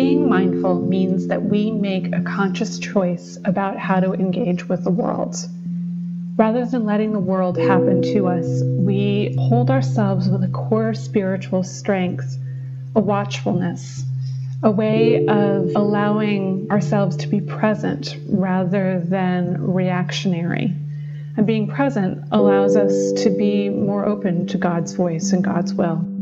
Being mindful means that we make a conscious choice about how to engage with the world. Rather than letting the world happen to us, we hold ourselves with a core spiritual strength, a watchfulness, a way of allowing ourselves to be present rather than reactionary. And being present allows us to be more open to God's voice and God's will.